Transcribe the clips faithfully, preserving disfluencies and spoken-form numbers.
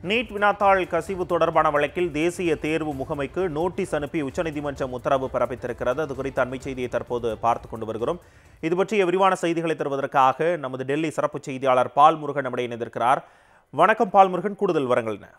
NEET வினாத்தாள் கசிவு தொடர்பான வழக்கில் தேசிய தேர்வு முகமைக்கு நோட்டீஸ் அனுப்பி உச்சநீதிமன்றம் உத்தரவு பிறப்பித்திருக்கிறது. அது குறித்த அண்மை செய்தியை தற்போது பார்த்துக் கொண்டு வருகிறோம். இது பற்றிய விரிவான செய்திகளை தருவதற்காக நமது டெல்லி சிறப்பு செய்தியாளர் பால் முருகன் நம்முடைய இணைந்திருக்கிறார். வணக்கம் பால் முருகன், கூடுதல் விவரங்கள் என்ன?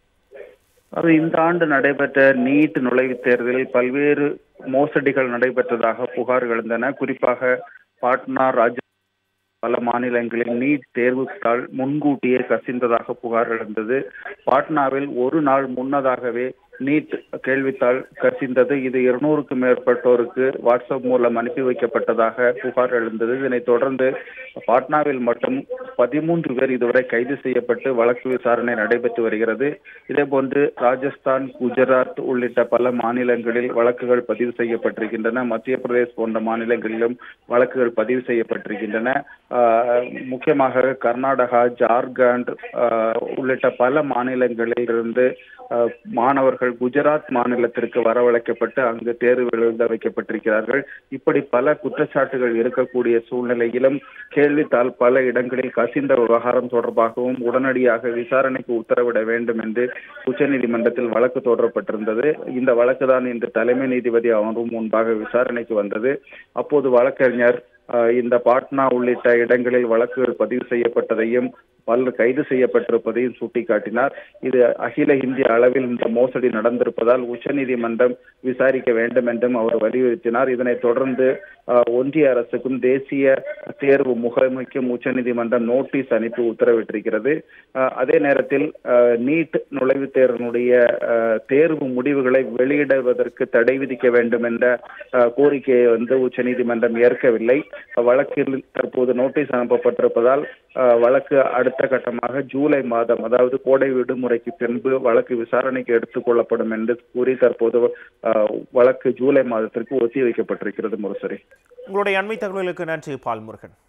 அது இந்த ஆண்டு நடைபெற்ற நீட் நுழைவுத் தேர்தலில் பல்வேறு மோசடிகள் நடைபெற்றதாக புகார் எழுந்தன. குறிப்பாக பாட்னா, ராஜ பல மாநிலங்களில் நீட் தேர்வுத்தாள் முன்கூட்டியே கசிந்ததாக புகார் எழுந்தது. பாட்னாவில் ஒரு நாள் முன்னதாகவே நீட் கேள்வித்தாள் கசிந்தது. இது இருநூறுக்கும் மேற்பட்டோருக்கு வாட்ஸ்அப் மூலம் அனுப்பி வைக்கப்பட்டதாக புகார் எழுந்தது. இதனைத் தொடர்ந்து பாட்னாவில் மட்டும் பதிமூன்று பேர் இதுவரை கைது செய்யப்பட்டு வழக்கு விசாரணை நடைபெற்று வருகிறது. இதேபோன்று ராஜஸ்தான், குஜராத் உள்ளிட்ட பல மாநிலங்களில் வழக்குகள் பதிவு செய்யப்பட்டிருக்கின்றன. மத்திய பிரதேஷ் போன்ற மாநிலங்களிலும் வழக்குகள் பதிவு செய்யப்பட்டிருக்கின்றன. முக்கியமாக கர்நாடகா, ஜார்க்கண்ட் உள்ளிட்ட பல மாநிலங்களில் இருந்து மாணவர்கள் குஜராத் மாநிலத்திற்கு வரவழைக்கப்பட்டு அங்கு தேர்வு எழுத வைக்கப்பட்டிருக்கிறார்கள். இப்படி பல குற்றச்சாட்டுகள் இருக்கக்கூடிய சூழ்நிலையிலும் கேள்வித்தாள் பல இடங்களில் கசிந்த விவகாரம் தொடர்பாகவும் உடனடியாக விசாரணைக்கு உத்தரவிட வேண்டும் என்று உச்சநீதிமன்றத்தில் வழக்கு தொடரப்பட்டிருந்தது. இந்த வழக்கு தான் இன்று தலைமை நீதிபதி அமர்வு முன்பாக விசாரணைக்கு வந்தது. அப்போது வழக்கறிஞர் இந்த பாட்னா உள்ளிட்ட இடங்களில் வழக்குகள் பதிவு செய்யப்பட்டதையும் பலர் கைது செய்யப்பட்டிருப்பதையும் சுட்டிக்காட்டினார். இது அகில இந்திய அளவில் இந்த மோசடி நடந்திருப்பதால் உச்சநீதிமன்றம் விசாரிக்க வேண்டும் என்றும் அவர் வலியுறுத்தினார். இதனைத் தொடர்ந்து ஒன்றிய அரசுக்கும் தேசிய தேர்வு முகமைக்கும் உச்சநீதிமன்றம் நோட்டீஸ் அனுப்பி உத்தரவிட்டிருக்கிறது. அதே நேரத்தில் நீட் நுழைவுத் தேர்வினுடைய தேர்வு முடிவுகளை வெளியிடுவதற்கு தடை விதிக்க வேண்டும் என்ற கோரிக்கையை வந்து உச்சநீதிமன்றம் ஏற்கவில்லை. வழக்கில் தற்போது நோட்டீஸ் அனுப்பப்பட்டிருப்பதால் வழக்கு அடுத்த கட்டமாக ஜூலை மாதம், அதாவது கோடை விடுமுறைக்கு பின்பு வழக்கு விசாரணைக்கு எடுத்துக் கொள்ளப்படும் என்று கூறி தற்போது வழக்கு ஜூலை மாதத்திற்கு ஒத்தி வைக்கப்பட்டிருக்கிறது. முரசரி, உங்களுடைய அண்மை தகவலுக்கு நன்றி பால் முருகன்.